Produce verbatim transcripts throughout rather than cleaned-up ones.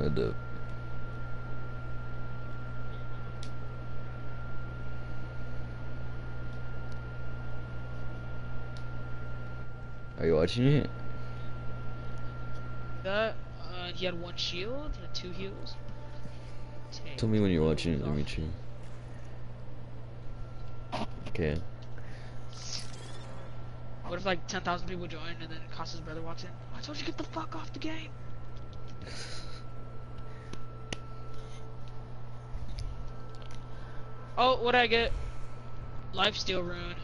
What up? Are you watching it? That, uh, he had one shield and two heals. Take Tell me when you're watching it, off. Dimitri. Okay. What if like ten thousand people join and then Costa's brother walks in? I told you get the fuck off the game. Oh, what'd I get? Lifesteal rune.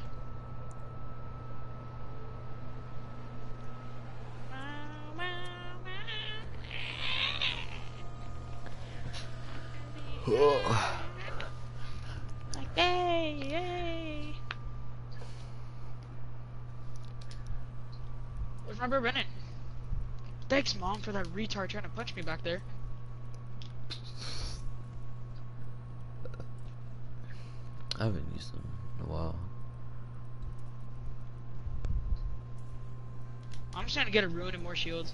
Like, hey, hey. Where's my bro Bennett? Thanks, Mom, for that retard trying to punch me back there. I haven't used them in a while. I'm just trying to get a rune and more shields.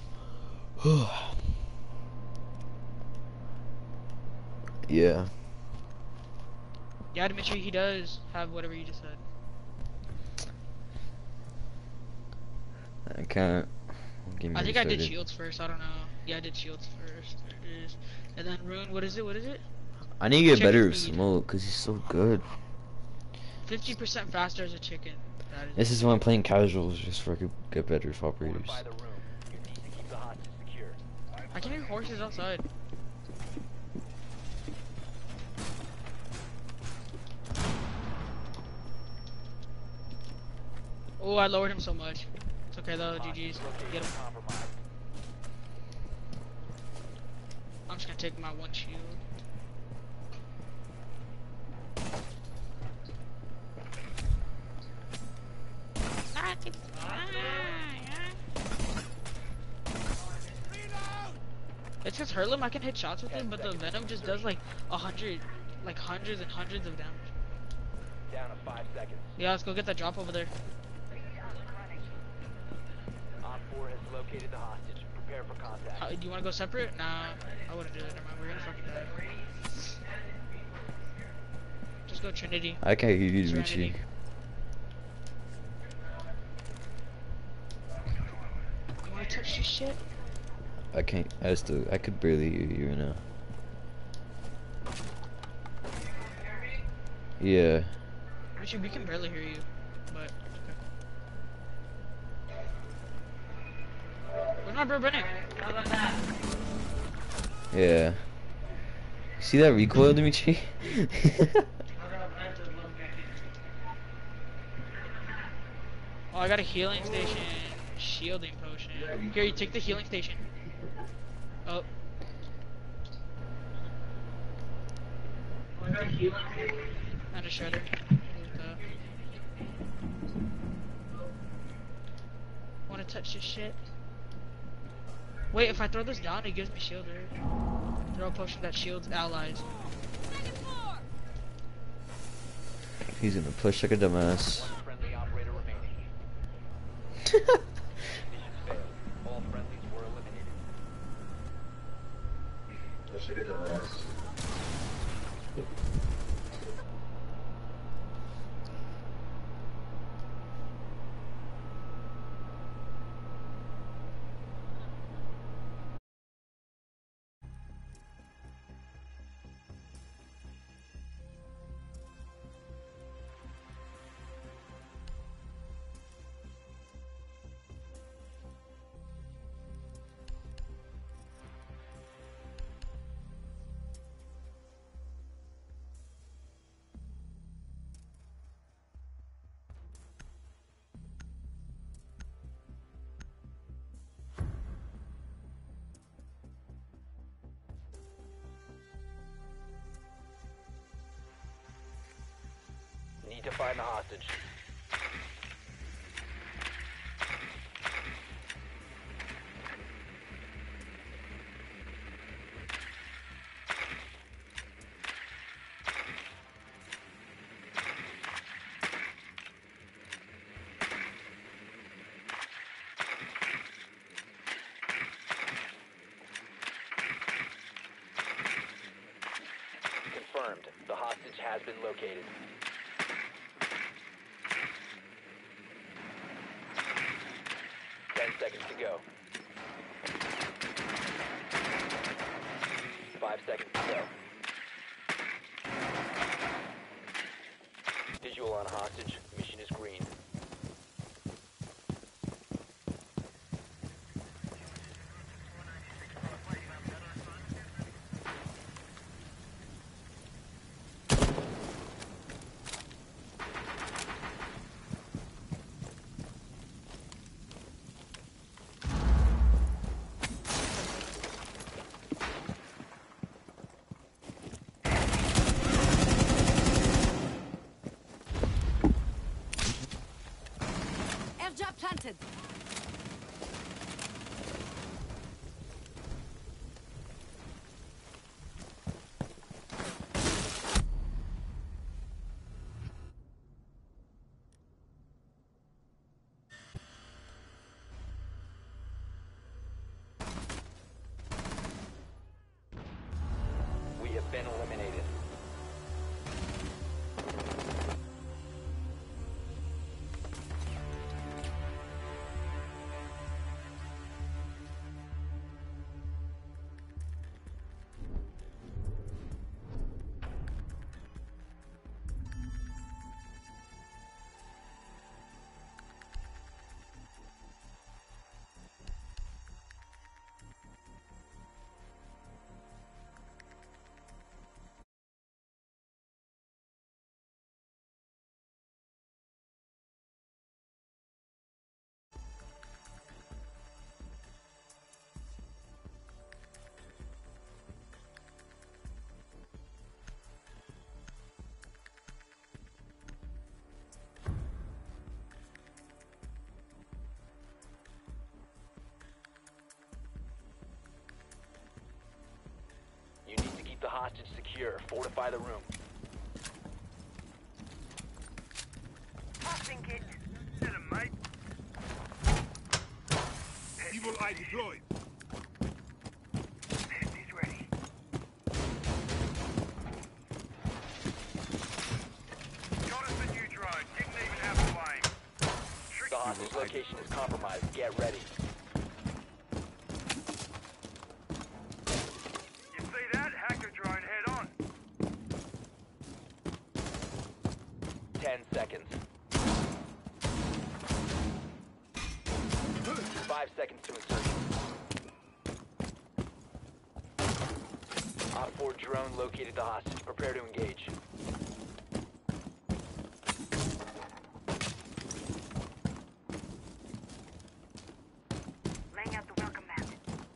Yeah. Yeah, Dimitri, he does have whatever you just said. I can't. Get me I think I did started. shields first, I don't know. Yeah, I did shields first. There it is. And then rune, what is it? What is it? I need to get better Chicken with feed. Smoke because he's so good. fifty percent faster as a chicken. That is This is when I'm playing casuals just for I could get better with operators. Fortify the room. You need to keep the hostage secure. I can hear horses outside. Oh, I lowered him so much. It's okay though, G G's. Get him. Compromised. I'm just gonna take my one shield. It's just Hurlem, I can hit shots with it, but the Venom just does like a hundred, like hundreds and hundreds of damage. Down to five seconds. Yeah, let's go get that drop over there. Op four has located the hostage. Prepare for contact. How, do you want to go separate? Nah, I wouldn't do it. Never mind, we're gonna fucking die. Just go Trinity. I can't hear you, Serenity. Dimitri. You wanna touch this shit? I can't. I still. I could barely hear you right now. Yeah. Richard, we can barely hear you, but okay. Where's my bro Brennan? Yeah. See that recoil, Dimitri? Oh, I got a healing station, shielding potion. Here, you take the healing station. Oh. And a shredder. Uh, wanna touch this shit? Wait, if I throw this down, it gives me shield, right? Throw a potion that shields allies. He's gonna push like a dumbass. One friendly operator remaining. Mission failed. All friendlies were eliminated. Push like a dumbass. Need to find the hostage. has been located. Ten seconds to go. Five seconds to go. Visual on hostage. Mission is green. Airdrop planted. We have been eliminated. You need to keep the hostage secure. Fortify the room. Passing it. Get him, mate. Evil eye deployed. He's ready. Got us a new drone. Didn't even have a flame. Trick. The hostage location is compromised. Get ready. You see that? Hacker drone head on. Ten seconds. Five seconds to insertion. Op four drone located the hostage. Prepare to engage. Laying out the welcome mat.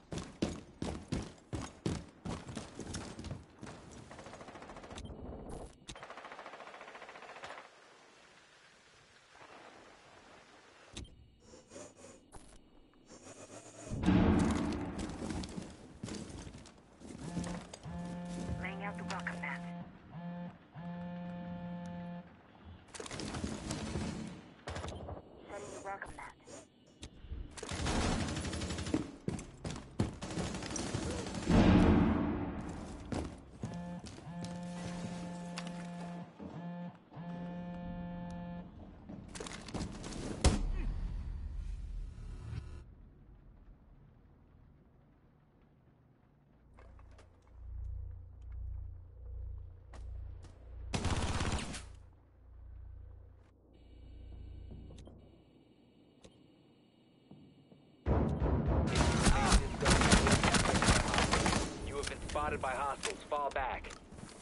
Laying out the welcome mat. Setting the welcome mat. You have been spotted by hostiles. Fall back.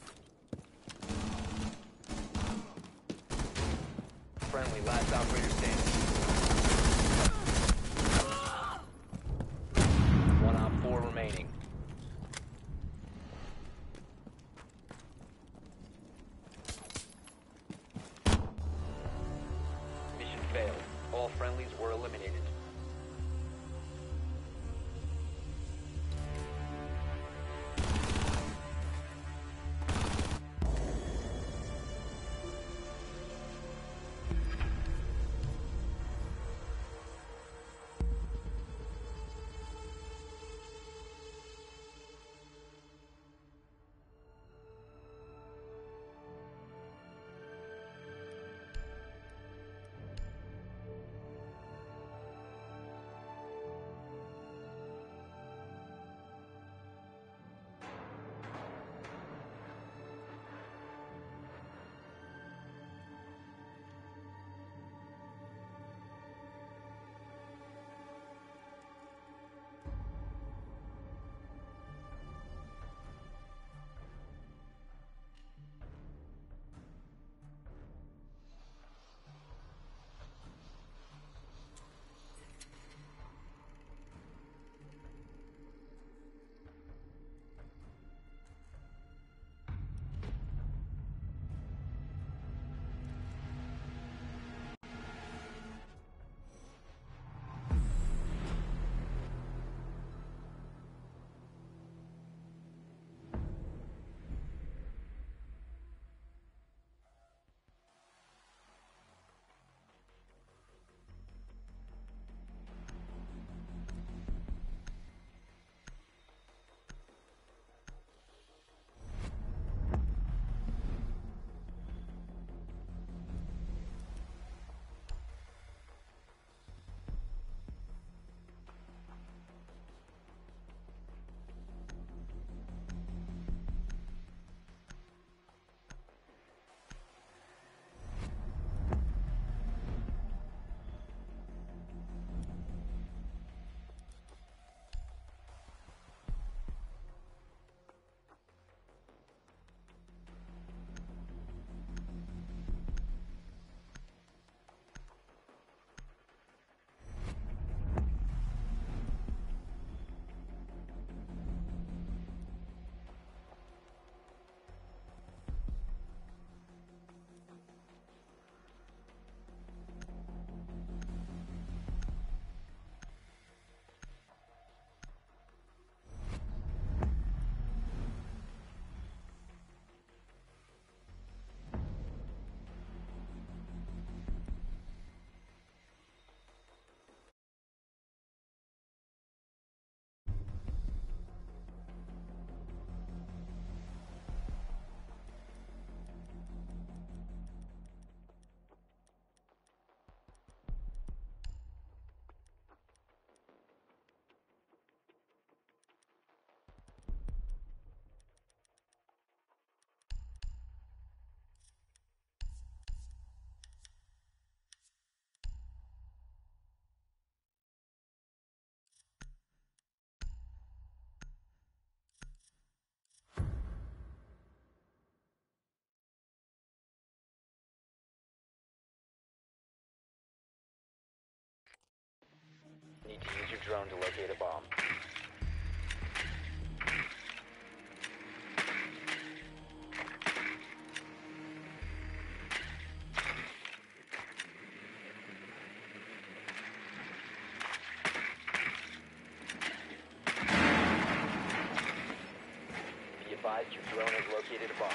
Friendly, last operator standing. One op four remaining. Mission failed. All friendlies were eliminated. Need to use your drone to locate a bomb. Be advised your drone has located a bomb.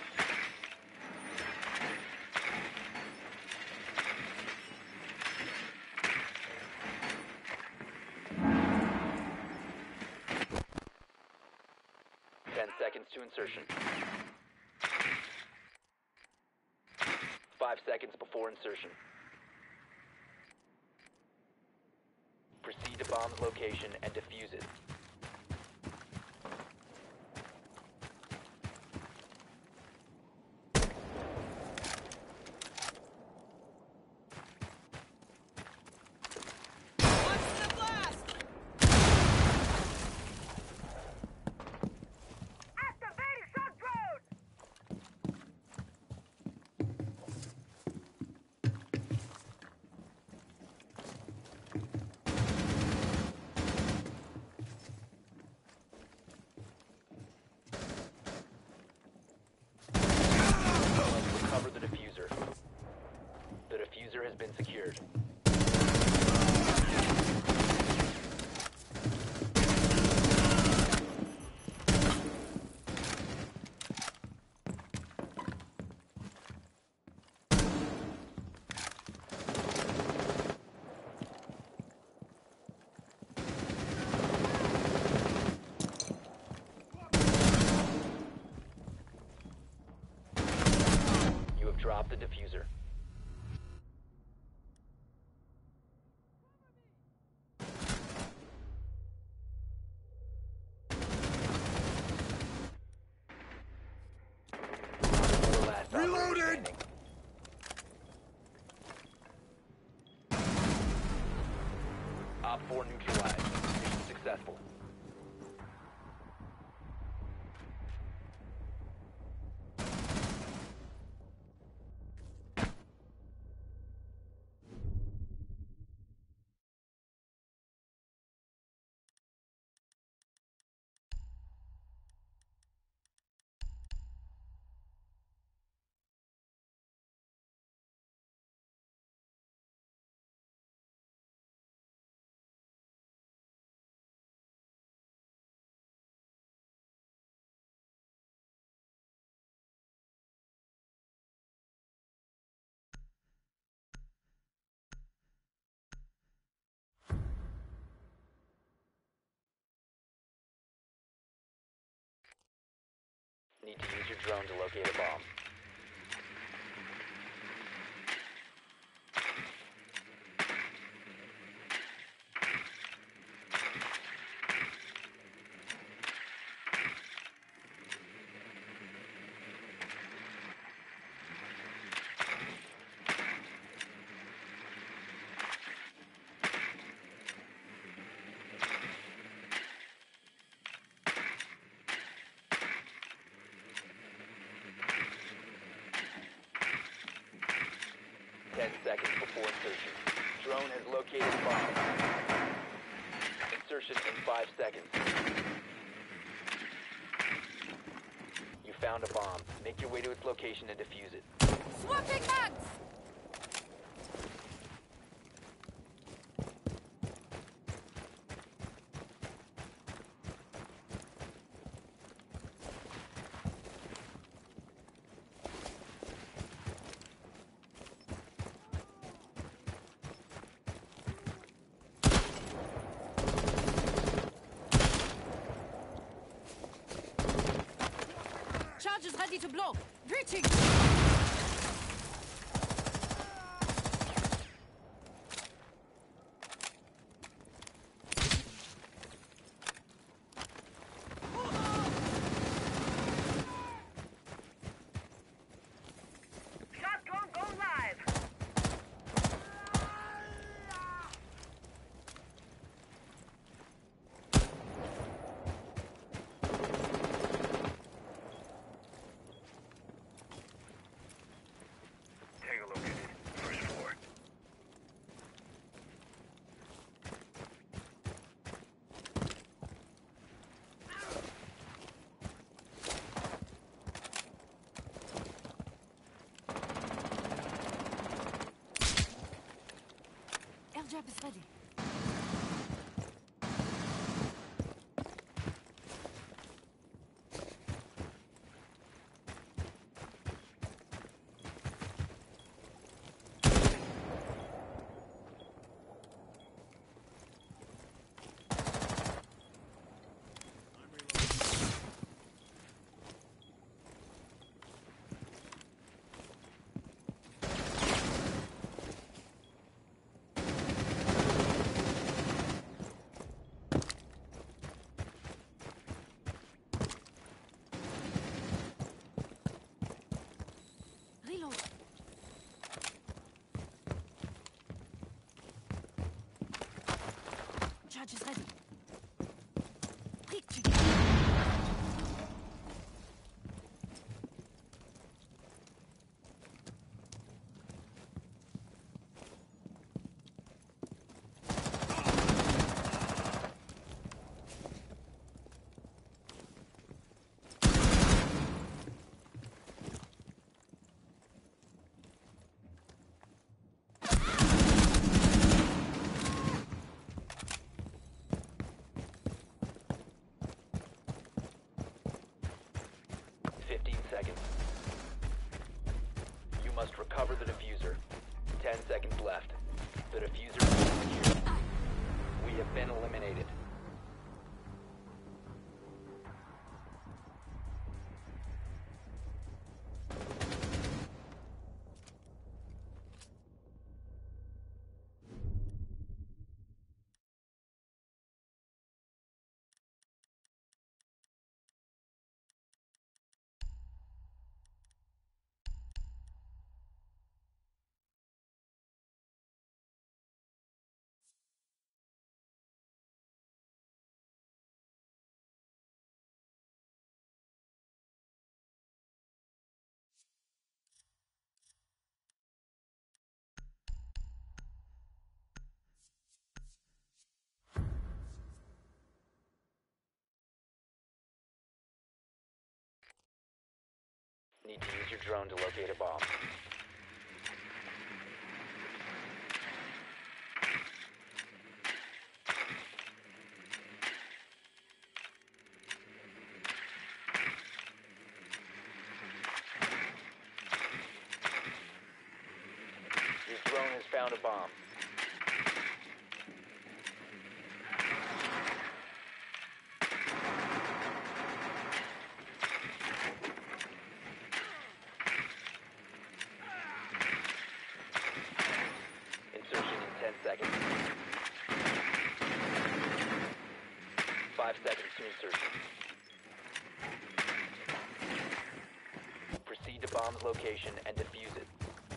Ten seconds to insertion. Five seconds before insertion. Proceed to bomb's location and defuse it. Activating shock drone! Recover the diffuser. The diffuser has been secured. You have dropped the diffuser. Four last operator Reloaded! standing. Op four neutralized. Mission successful. Need to use your drone to locate a bomb. Ten seconds before insertion. Drone has located a bomb. Insertion in five seconds. You found a bomb. Make your way to its location and defuse it. Swapping mags! Charge is ready to blow. Breaching! Shock drone go live! Trap is ready. Reload. Charge is ready. Retweet. fifteen seconds. You must recover the diffuser. ten seconds left. The diffuser is secured. We have been eliminated. Need to use your drone to locate a bomb. Your drone has found a bomb. Insertion in ten seconds. Five seconds to insertion. Proceed to bomb's location and defuse it.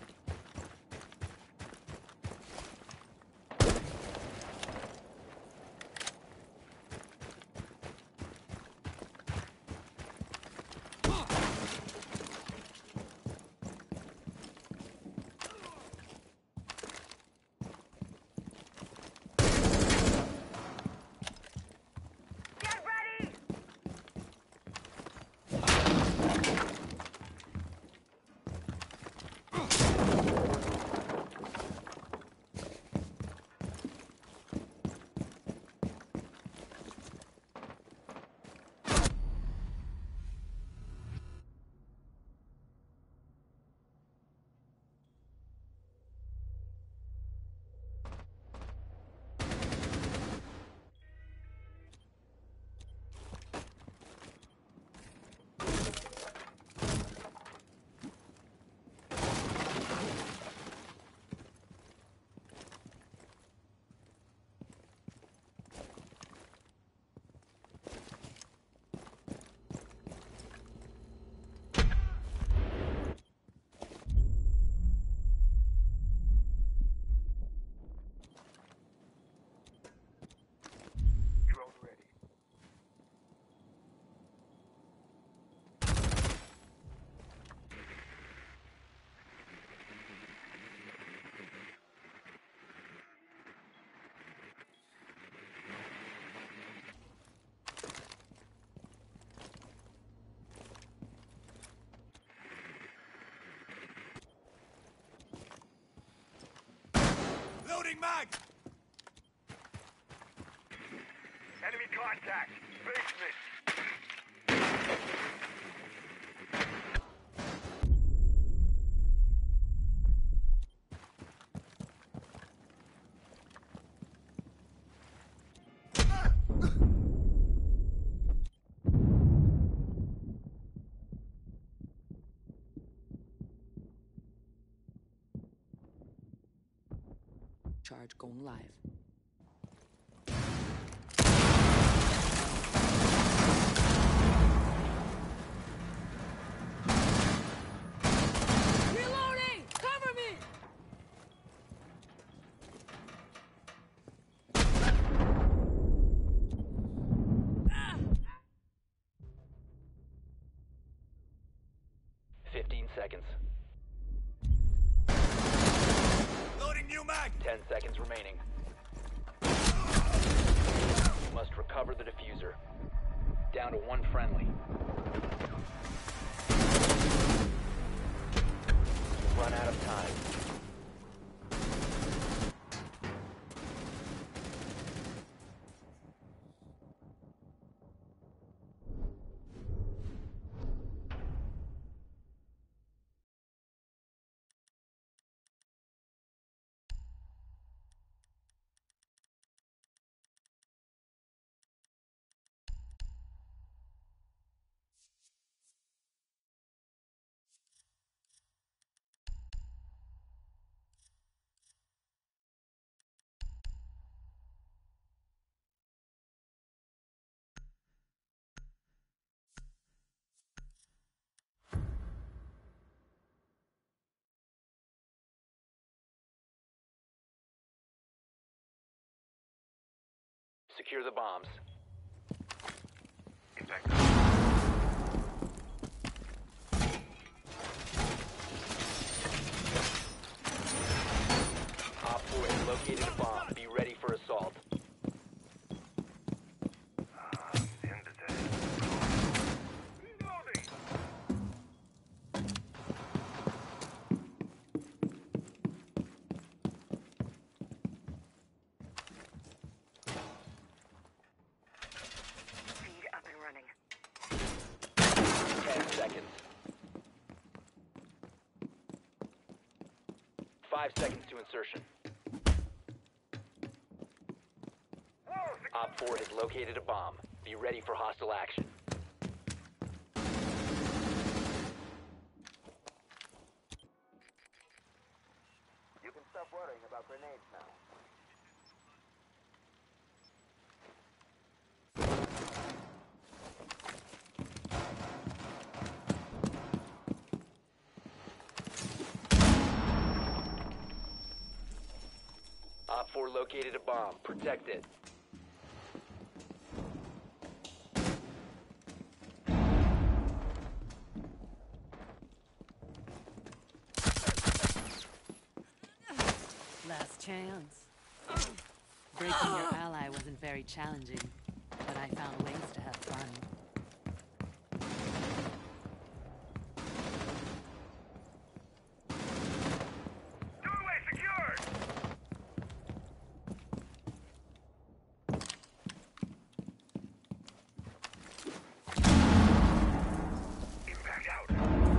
Get ready! Drone ready. Loading mag! Contact. Basement. Charge going live. Reloading! Cover me! Fifteen seconds. Loading new mag. Ten seconds remaining. You must recover the diffuser. Down to one friendly. Run out of time. Secure the bombs. Impact. Op four has located a bomb. Be ready for assault. End of day. Reloading. Feed up and running. Ten seconds. Five seconds to insertion. Op four has located a bomb. Be ready for hostile action. You can stop worrying about grenades now. Op four located a bomb. Protect it. Last chance. Breaking your ally wasn't very challenging, but I found ways to have fun. Doorway secured. Impact out.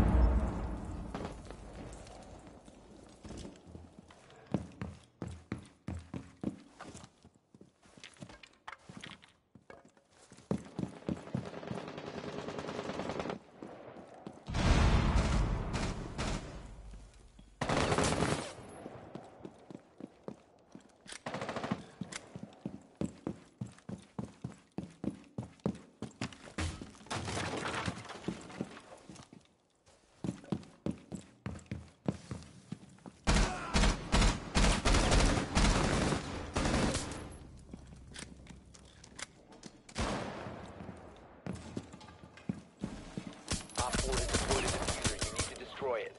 Op four has deployed a diffuser. You need to destroy it.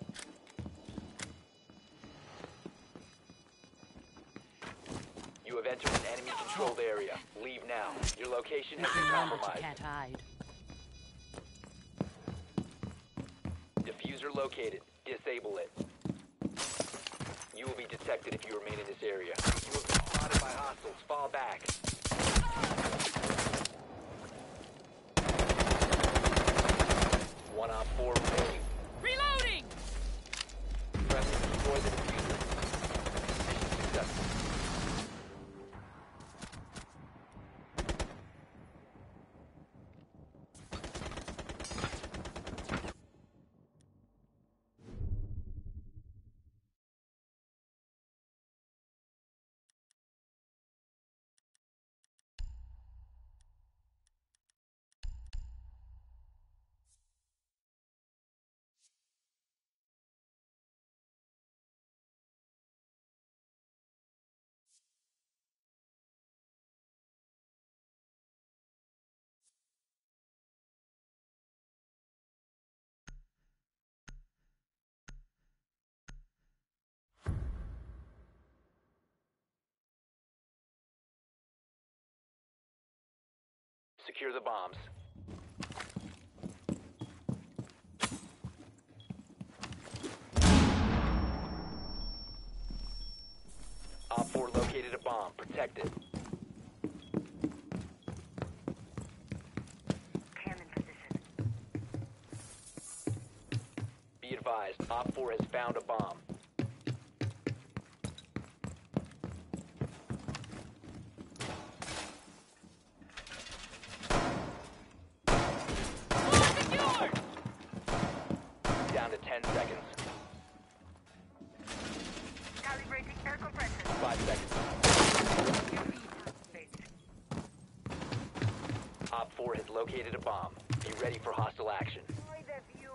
You have entered an enemy-controlled area. Leave now. Your location has been Remember, you compromised. can't hide. Diffuser located. Disable it. You will be detected if you remain in this area. You have been spotted by hostiles. Fall back. One op four remaining. Reloading! Friendly destroy the diffuser. Mission successful. Secure the bombs. Op four located a bomb. Protect it. Cam in position. Be advised, Op four has found a bomb. Secured! Down to ten seconds. Calibrating air compressor. Five seconds. Op four has located a bomb. Be ready for hostile action. Enjoy the view.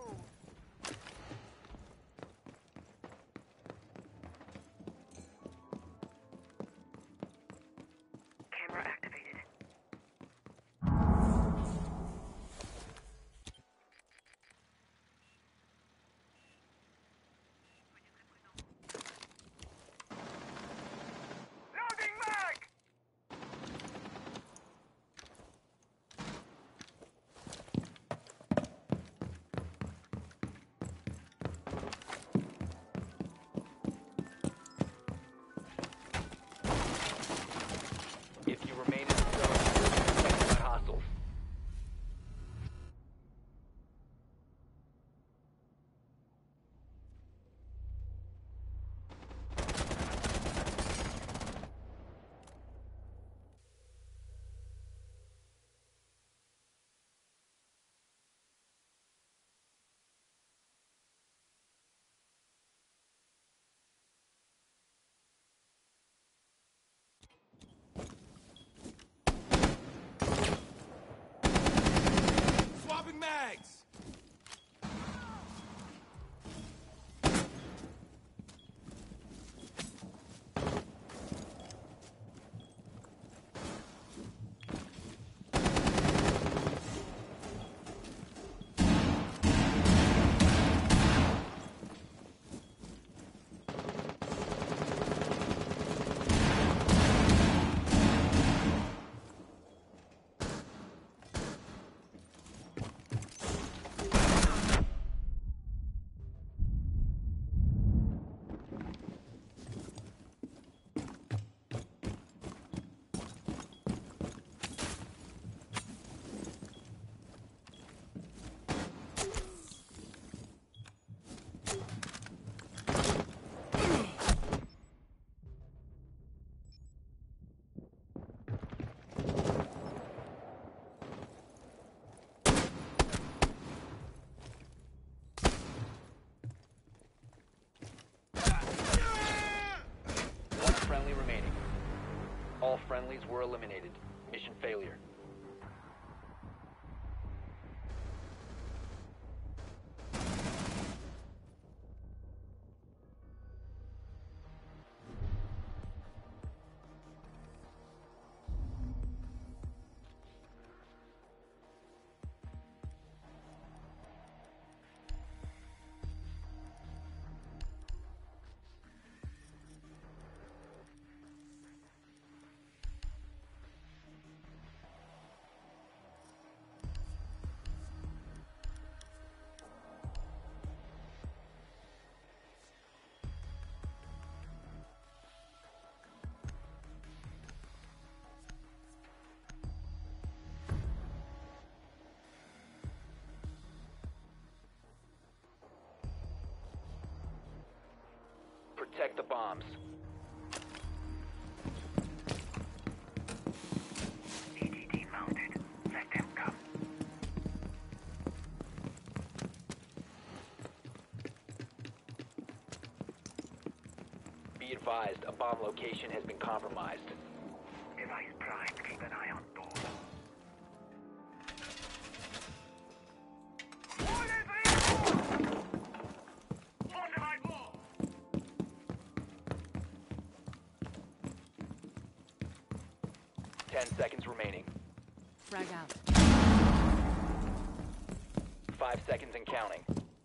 Camera activated. Loading mag! If you remain in the zone, you will be detected by hostiles. Swapping mags! One friendly remaining. All friendlies were eliminated. Mission failure. protect the bombs. E D D mounted. Let them come. Be advised, a bomb location has been compromised. Device primed. Keep an eye on door. Ten seconds remaining. Frag out. Five seconds and counting.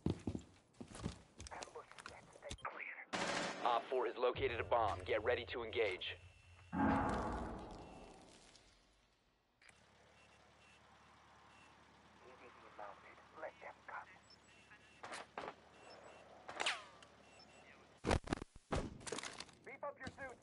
Op four has located a bomb. Get ready to engage. E D D mounted. Let them come. Beef up your suits.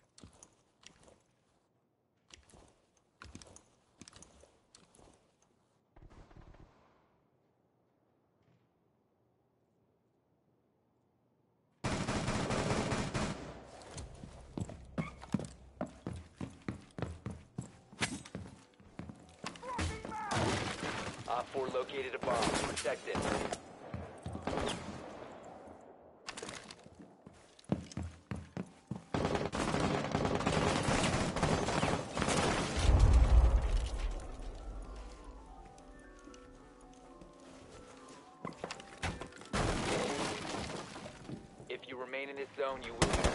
Op four located a bomb. Protect it. If you remain in this zone, you will be